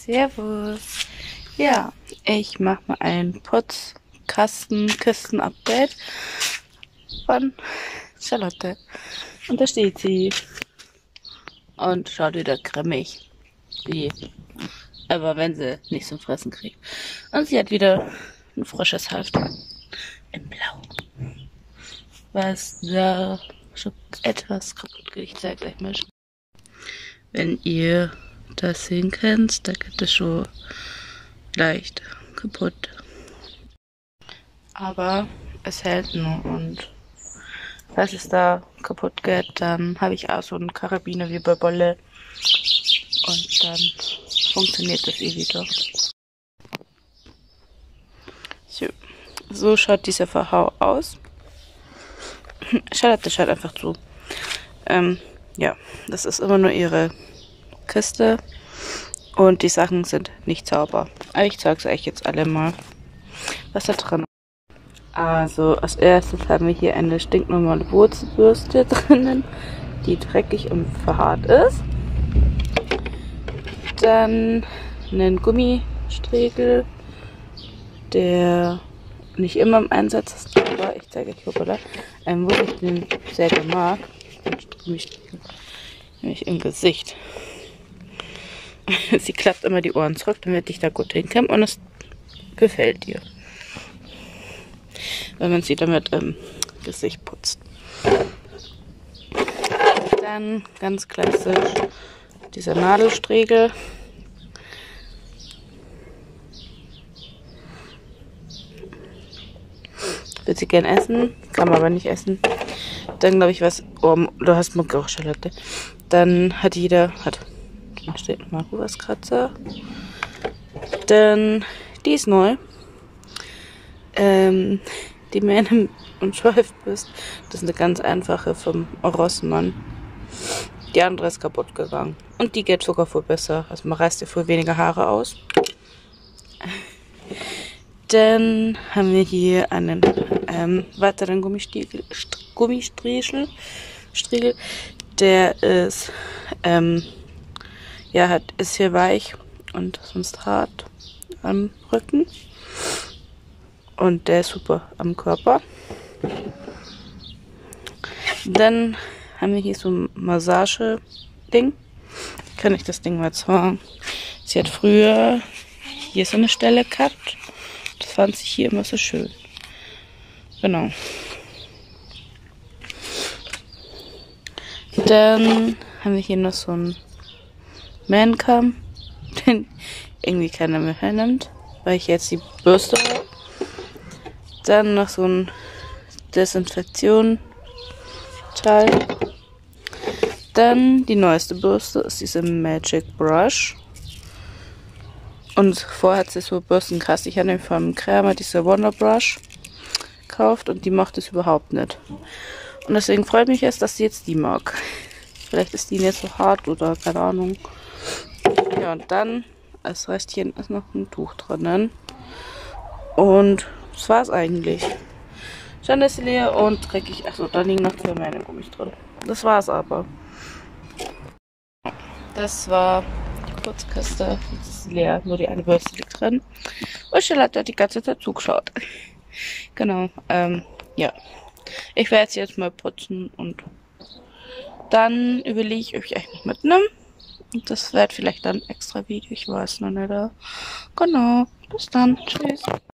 Servus. Ja, ich mache mal ein Kisten-Update von Charlotte. Und da steht sie. Und schaut wieder grimmig. Wie. Aber wenn sie nichts zum Fressen kriegt. Und sie hat wieder ein frisches Heft. In Blau. Was da schon etwas kaputt geht. Ich zeige gleich mal. Wenn ihr das sehen könnt, da geht es schon leicht kaputt. Aber es hält nur, und falls es da kaputt geht, dann habe ich auch so einen Karabiner wie bei Bolle und dann funktioniert das wieder. So schaut dieser Verhau aus. Charlotte schaut einfach zu. Ja, das ist immer nur ihre Kiste und die Sachen sind nicht sauber. Aber ich zeige es euch jetzt alle mal, was da drin ist. Also als erstes haben wir hier eine stinknormale Wurzelbürste drinnen, die dreckig und verhaart ist. Dann einen Gummistriegel, der nicht immer im Einsatz ist, aber ich zeige euch wo ich den sehr gerne mag. Den Gummistriegel, nämlich im Gesicht. Sie klappt immer die Ohren zurück, damit ich da gut hinkomme und es gefällt ihr, wenn man sie damit im Gesicht putzt. Dann ganz klassisch dieser Nadelstriegel. Will sie gern essen, kann man aber nicht essen. Dann glaube ich was, oh, du hast Mucke auch, Charlotte. Dann hat da steht nochmal Ruherskratzer. Dann, die ist neu. Die Mähne- und Schweifbürste, das ist eine ganz einfache vom Rossmann. Die andere ist kaputt gegangen. Und die geht sogar viel besser. Also man reißt ja viel weniger Haare aus. Dann haben wir hier einen weiteren Gummistriegel. Der ist, ist hier weich und sonst hart am Rücken. Und der ist super am Körper. Dann haben wir hier so ein Massage-Ding. Kann ich das Ding mal zeigen? Sie hat früher hier so eine Stelle gehabt. Das fand sie hier immer so schön. Genau. Dann haben wir hier noch so einen Man-Kamm, den irgendwie keiner mehr hernimmt, weil ich jetzt die Bürste habe. Dann noch so ein Desinfektion-Teil. Dann die neueste Bürste ist diese Magic Brush. Und vorher hat sie so Bürstenkasten. Ich habe nämlich vom Krämer diese Wonder Brush gekauft und die macht es überhaupt nicht. Und deswegen freut mich es, dass sie jetzt die mag. Vielleicht ist die nicht so hart oder keine Ahnung. Ja, und dann als Restchen ist noch ein Tuch drinnen. Und das war's eigentlich. Dann ist sie leer und dreckig. Achso, da liegen noch 2 meine Gummis drin. Das war's aber. Das war die Putzkiste. Jetzt ist sie leer. Nur die eine Bürste liegt drin. Und Charlotte hat die ganze Zeit zugeschaut. Genau. Ja. Ich werde sie jetzt mal putzen und dann überlege ich, ob ich euch noch mitnehme. Und das wird vielleicht dann ein extra Video. Ich weiß noch nicht. Genau. Bis dann. Tschüss.